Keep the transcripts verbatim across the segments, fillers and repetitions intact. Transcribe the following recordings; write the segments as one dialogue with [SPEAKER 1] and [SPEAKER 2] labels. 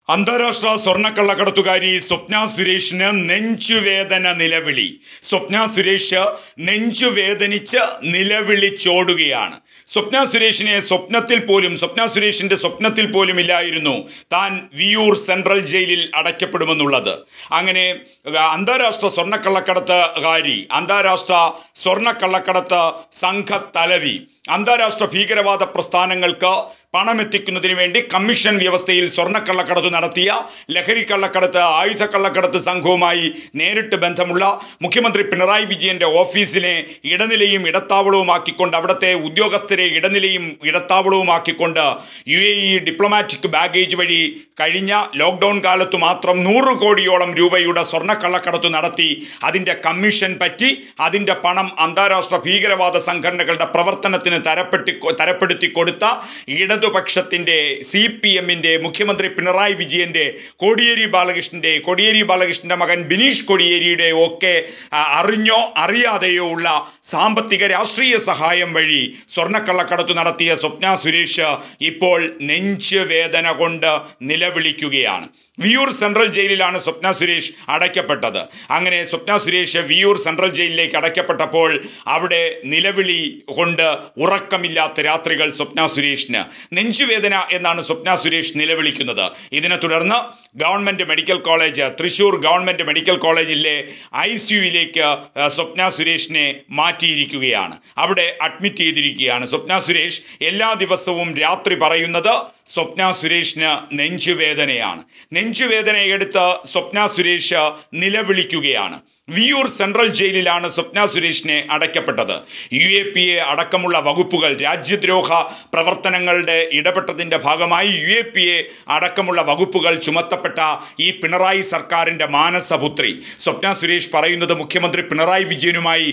[SPEAKER 1] അന്താരാഷ്ട്ര സ്വർണ്ണക്കള്ളക്കടത്തുകാരി സ്വപ്ന സുരേഷിന് നെഞ്ചുവേദന നിലവിളി. സ്വപ്ന സുരേഷ് നെഞ്ചുവേദനിച്ച് നിലവിളിച്ചോടുകയാണ്. സ്വപ്ന സുരേഷിനെ സ്വപ്നത്തിൽ പോലും സ്വപ്ന സുരേഷിൻ്റെ സ്വപ്നത്തിൽ പോലും ഇല്ലായിരുന്നു താൻ വിയൂർ സെൻട്രൽ ജയിലിൽ അടയ്ക്കപ്പെടുമെന്നുള്ളത്. അങ്ങനെ അന്താരാഷ്ട്ര സ്വർണ്ണക്കള്ളക്കടത്തുകാരി, അന്താരാഷ്ട്ര സ്വർണ്ണക്കള്ളക്കടത്ത് സംഘത്തലവി, അന്താരാഷ്ട്ര ഭീകരവാദ പ്രസ്ഥാനങ്ങൾക്ക് പണമെത്തിക്കുന്നതിന് വേണ്ടി കമ്മീഷൻ വ്യവസ്ഥയിൽ സ്വർണ്ണക്കള്ളക്കടത്ത് നടത്തിയ ലഹരിക്കള്ളക്കടത്ത്, ആയുധക്കള്ളക്കടത്ത് സംഘവുമായി നേരിട്ട് ബന്ധമുള്ള മുഖ്യമന്ത്രി പിണറായി വിജയൻ്റെ ഓഫീസിനെ ഇടനിലയും ഇടത്താവളവുമാക്കിക്കൊണ്ട്, അവിടുത്തെ ഉദ്യോഗസ്ഥരെ ഇടനിലയും ഇടത്താവളവുമാക്കിക്കൊണ്ട് U A E diplomatic baggage വഴി കഴിഞ്ഞ ലോക്ക്ഡൗൺ കാലത്ത് മാത്രം നൂറ് കോടിയോളം രൂപയുടെ സ്വർണ്ണക്കള്ളക്കടത്ത് നടത്തി അതിൻ്റെ കമ്മീഷൻ പറ്റി അതിൻ്റെ പണം അന്താരാഷ്ട്ര ഭീകരവാദ സംഘടനകളുടെ പ്രവർത്തനത്തിന് തരപ്പെട്ടി തരപ്പെടുത്തി കൊടുത്ത ഇടതുപക്ഷത്തിൻ്റെ, സി പി എമ്മിൻ്റെ, മുഖ്യമന്ത്രി പിണറായി വിജയൻ്റെ, കോടിയേരി ബാലകൃഷ്ണൻ്റെ കോടിയേരി ബാലകൃഷ്ണൻ്റെ മകൻ ബിനീഷ് കോടിയേരിയുടെ ഒക്കെ അറിഞ്ഞോ അറിയാതെയോ ഉള്ള സാമ്പത്തിക രാഷ്ട്രീയ സഹായം വഴി സ്വർണ്ണക്കള്ളക്കടത്ത് നടത്തിയ സ്വപ്ന സുരേഷ് ഇപ്പോൾ നെഞ്ചുവേദന കൊണ്ട് നിലവിളിക്കുകയാണ്. വിയൂർ സെൻട്രൽ ജയിലിലാണ് സ്വപ്ന സുരേഷ് അടയ്ക്കപ്പെട്ടത്. അങ്ങനെ സ്വപ്ന സുരേഷ് വിയൂർ സെൻട്രൽ ജയിലിലേക്ക് അടയ്ക്കപ്പെട്ടപ്പോൾ അവിടെ നിലവിളി കൊണ്ട് ഉറക്കമില്ലാത്ത രാത്രികൾ സ്വപ്ന സുരേഷിന്. നെഞ്ചുവേദന എന്നാണ് സ്വപ്ന സുരേഷ് നിലവിളിക്കുന്നത്. ഇതിനെ തുടർന്ന് government medical college, Thrissur government medical കോളേജിലെ ഐ സിയുവിലേക്ക് സ്വപ്ന സുരേഷിനെ മാറ്റിയിരിക്കുകയാണ്. അവിടെ അഡ്മിറ്റ് ചെയ്തിരിക്കുകയാണ്. സ്വപ്ന സുരേഷ് എല്ലാ ദിവസവും രാത്രി പറയുന്നത് സ്വപ്ന സുരേഷിന് നെഞ്ചുവേദനയാണ്. നെഞ്ചുവേദനയെടുത്ത് സ്വപ്ന സുരേഷ് നിലവിളിക്കുകയാണ്. വിയൂർ സെൻട്രൽ ജയിലിലാണ് സ്വപ്ന സുരേഷിനെ അടയ്ക്കപ്പെട്ടത്. യു എ പി എ അടക്കമുള്ള വകുപ്പുകൾ, രാജ്യദ്രോഹ പ്രവർത്തനങ്ങളുടെ ഇടപെട്ടതിൻ്റെ ഭാഗമായി യു എ പി എ അടക്കമുള്ള വകുപ്പുകൾ ചുമത്തപ്പെട്ട ഈ പിണറായി സർക്കാരിൻ്റെ മാനസപുത്രി സ്വപ്ന സുരേഷ് പറയുന്നത് മുഖ്യമന്ത്രി പിണറായി വിജയനുമായി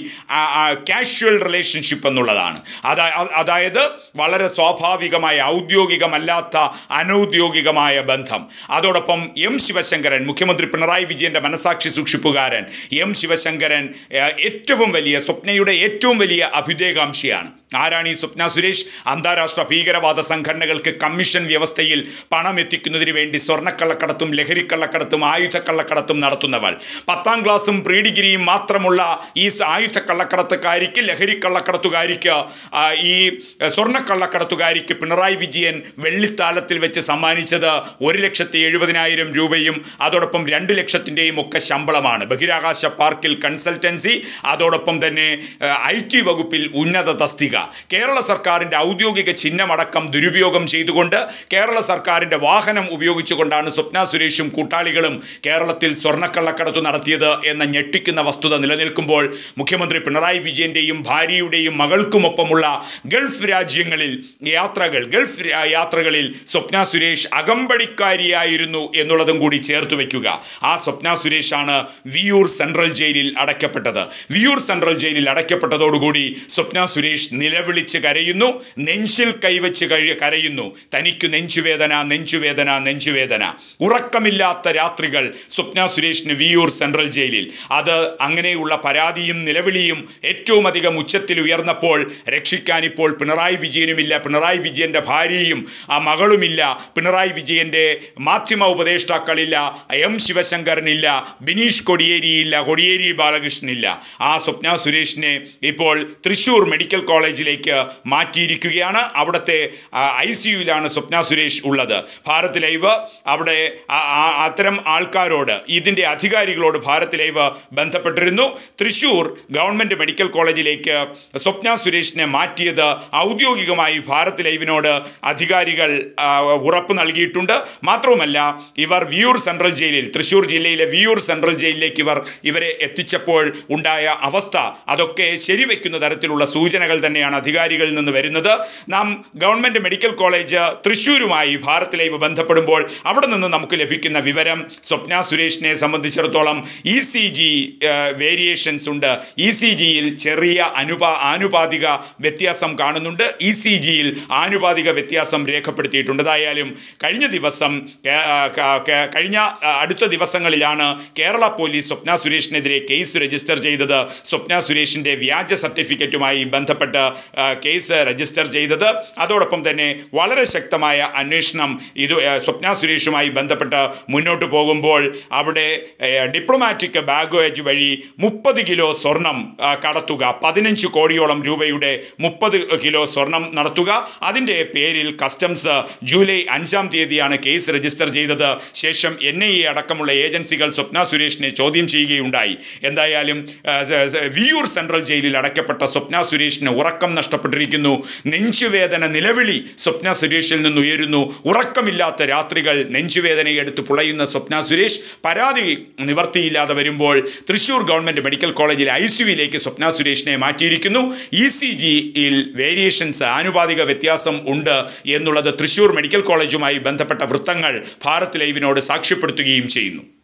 [SPEAKER 1] കാഷ്വൽ റിലേഷൻഷിപ്പ് എന്നുള്ളതാണ്. അതായത് വളരെ സ്വാഭാവികമായ, ഔദ്യോഗികമല്ലാത്ത അനൗദ്യോഗികമായ ബന്ധം. അതോടൊപ്പം എം ശിവശങ്കരൻ, മുഖ്യമന്ത്രി പിണറായി വിജയൻ്റെ മനസാക്ഷി സൂക്ഷിപ്പുകാരൻ എം ശിവശങ്കരൻ ഏറ്റവും വലിയ, സ്വപ്നയുടെ ഏറ്റവും വലിയ അഭ്യുദയകാംക്ഷിയാണ്. ആരാണ് ഈ സ്വപ്ന സുരേഷ്? അന്താരാഷ്ട്ര ഭീകരവാദ സംഘടനകൾക്ക് കമ്മീഷൻ വ്യവസ്ഥയിൽ പണം എത്തിക്കുന്നതിന് വേണ്ടി സ്വർണ്ണക്കള്ളക്കടത്തും ലഹരിക്കള്ളക്കടത്തും ആയുധക്കള്ളക്കടത്തും നടത്തുന്നവൾ. പത്താം ക്ലാസ്സും പ്രീ ഡിഗ്രിയും മാത്രമുള്ള ഈ ആയുധക്കള്ളക്കടത്തുകാരിക്ക്, ലഹരിക്കള്ളക്കടത്തുകാരിക്ക്, ഈ സ്വർണ്ണക്കള്ളക്കടത്തുകാരിക്ക് പിണറായി വിജയൻ വെള്ളിത്താലത്തിൽ വെച്ച് സമ്മാനിച്ചത് ഒരു ലക്ഷത്തി എഴുപതിനായിരം രൂപയും അതോടൊപ്പം രണ്ട് ലക്ഷത്തിൻ്റെയും ഒക്കെ ശമ്പളമാണ്. ബഹിരാകാശ പാർക്കിൽ കൺസൾട്ടൻസി, അതോടൊപ്പം തന്നെ ഐ ടി വകുപ്പിൽ ഉന്നത തസ്തിക. കേരള സർക്കാരിൻ്റെ ഔദ്യോഗിക ചിഹ്നമടക്കം ദുരുപയോഗം ചെയ്തുകൊണ്ട് കേരള സർക്കാരിൻ്റെ വാഹനം ഉപയോഗിച്ചുകൊണ്ടാണ് സ്വപ്ന സുരേഷും കൂട്ടാളികളും കേരളത്തിൽ സ്വർണ്ണക്കള്ളക്കടത്ത് നടത്തിയത് എന്ന ഞെട്ടിക്കുന്ന വസ്തുത നിലനിൽക്കുമ്പോൾ മുഖ്യമന്ത്രി പിണറായി വിജയൻ്റെയും ഭാര്യയുടെയും മകൾക്കുമൊപ്പമുള്ള ഗൾഫ് രാജ്യങ്ങളിൽ യാത്രകൾ ഗൾഫ് യാത്രകളിൽ സ്വപ്ന സുരേഷ് അകമ്പടിക്കാരിയായിരുന്നു എന്നുള്ളതും കൂടി ചേർത്ത് വയ്ക്കുക. ആ സ്വപ്ന സുരേഷാണ് വിയൂർ സെൻട്രൽ ജയിലിൽ അടയ്ക്കപ്പെട്ടത്. വിയൂർ സെൻട്രൽ ജയിലിൽ അടയ്ക്കപ്പെട്ടതോടുകൂടി സ്വപ്ന സുരേഷ് നിലവിളിച്ച് കരയുന്നു, നെഞ്ചിൽ കൈവച്ച് കഴി കരയുന്നു. തനിക്ക് നെഞ്ചുവേദന, നെഞ്ചുവേദന, നെഞ്ചുവേദന. ഉറക്കമില്ലാത്ത രാത്രികൾ സ്വപ്ന സുരേഷിന് വിയൂർ സെൻട്രൽ ജയിലിൽ. അത് അങ്ങനെയുള്ള പരാതിയും നിലവിളിയും ഏറ്റവും അധികം ഉച്ചത്തിൽ ഉയർന്നപ്പോൾ രക്ഷിക്കാനിപ്പോൾ പിണറായി വിജയനുമില്ല, പിണറായി വിജയൻ്റെ ഭാര്യയും ആ മകളുമില്ല, പിണറായി വിജയൻ്റെ മാധ്യമ ഉപദേഷ്ടാക്കളില്ല, എം ശിവശങ്കരനില്ല, ബിനീഷ് കോടിയേരിയില്ല, കോടിയേരി ബാലകൃഷ്ണനില്ല. ആ സ്വപ്ന സുരേഷിനെ ഇപ്പോൾ തൃശ്ശൂർ മെഡിക്കൽ കോളേജിലേക്ക് മാറ്റിയിരിക്കുകയാണ്. അവിടുത്തെ ഐ സിയുവിലാണ് സ്വപ്ന സുരേഷ് ഉള്ളത്. ഭാരത് ലൈവ് അവിടെ അത്തരം ആൾക്കാരോട്, ഇതിൻ്റെ അധികാരികളോട് ഭാരത് ലൈവ് ബന്ധപ്പെട്ടിരുന്നു. തൃശ്ശൂർ ഗവൺമെൻറ് മെഡിക്കൽ കോളേജിലേക്ക് സ്വപ്ന സുരേഷിനെ മാറ്റിയത് ഔദ്യോഗികമായി ഭാരത് ലൈവിനോട് അധികാരികൾ ഉറപ്പ് നൽകിയിട്ടുണ്ട്. മാത്രവുമല്ല, ഇവർ വിയൂർ സെൻട്രൽ ജയിലിൽ, തൃശ്ശൂർ ജില്ലയിലെ വിയൂർ സെൻട്രൽ ജയിലിലേക്ക് ഇവർ ഇവരെ എത്തിച്ചപ്പോൾ ഉണ്ടായ അവസ്ഥ അതൊക്കെ ശരിവെക്കുന്ന തരത്തിലുള്ള സൂചനകൾ തന്നെയാണ് അധികാരികളിൽ നിന്ന് വരുന്നത്. നാം ഗവൺമെൻറ് മെഡിക്കൽ കോളേജ് തൃശ്ശൂരുമായി ഭാരത് ലൈവ് ബന്ധപ്പെടുമ്പോൾ അവിടെ നിന്ന് നമുക്ക് ലഭിക്കുന്ന വിവരം സ്വപ്ന സുരേഷിനെ സംബന്ധിച്ചിടത്തോളം ഇ സി ജി വേരിയേഷൻസ് ഉണ്ട്. ഇ സി ജിയിൽ ചെറിയ അനുപാ ആനുപാതിക വ്യത്യാസം കാണുന്നുണ്ട്. ഇ സി ജിയിൽ ആനുപാതിക വ്യത്യാസം രേഖപ്പെടുത്തിയിട്ടുണ്ട്. ഏതായാലും കഴിഞ്ഞ ദിവസം കഴിഞ്ഞ അടുത്ത ദിവസങ്ങളിലാണ് കേരള പോലീസ് സ്വപ്ന സുരേഷിനെതിരെ കേസ് രജിസ്റ്റർ ചെയ്തത്. സ്വപ്ന സുരേഷിൻ്റെ വ്യാജ സർട്ടിഫിക്കറ്റുമായി ബന്ധപ്പെട്ട് കേസ് രജിസ്റ്റർ ചെയ്തത്. അതോടൊപ്പം തന്നെ വളരെ ശക്തമായ അന്വേഷണം ഇത് സ്വപ്ന സുരേഷുമായി ബന്ധപ്പെട്ട് മുന്നോട്ട് പോകുമ്പോൾ അവിടെ ഡിപ്ലോമാറ്റിക് ബാഗേജ് വഴി മുപ്പത് കിലോ സ്വർണം കടത്തുക, പതിനഞ്ച് കോടിയോളം രൂപയുടെ മുപ്പത് കിലോ സ്വർണം നടത്തുക, അതിൻ്റെ പേരിൽ കസ്റ്റംസ് ജൂലൈ അഞ്ചാം തീയതിയാണ് കേസ് രജിസ്റ്റർ ചെയ്തത്. ശേഷം എൻ ഐ എ അടക്കമുള്ള ഏജൻസികൾ സ്വപ്ന സുരേഷിനെ ചോദ്യം ചെയ്യുകയുണ്ടായി. എന്തായാലും വിയൂർ സെൻട്രൽ ജയിലിൽ അടയ്ക്കപ്പെട്ട സ്വപ്ന സുരേഷിന് ഉറക്കം നഷ്ടപ്പെട്ടിരിക്കുന്നു. നെഞ്ചുവേദന നിലവിളി സ്വപ്ന സുരേഷിൽ നിന്ന് ഉയരുന്നു. ഉറക്കമില്ലാത്ത രാത്രികൾ, നെഞ്ചുവേദനയെടുത്ത് പുളയുന്ന സ്വപ്ന സുരേഷ് പരാതി നിവർത്തിയില്ലാതെ വരുമ്പോൾ തൃശൂർ ഗവൺമെൻറ് മെഡിക്കൽ കോളേജിൽ ഐ സിയുവിലേക്ക് സ്വപ്ന സുരേഷിനെ മാറ്റിയിരിക്കുന്നു. ഇ സി ജിയിൽ വേരിയേഷൻസ്, ആനുപാതിക വ്യത്യാസം ഉണ്ട് എന്നുള്ളത് തൃശൂർ മെഡിക്കൽ കോളേജുമായി ബന്ധപ്പെട്ട വൃത്തങ്ങൾ ഭാരത് ലൈവിനോട് സാക്ഷ്യപ്പെടുത്തുകയും ചെയ്യുന്നു.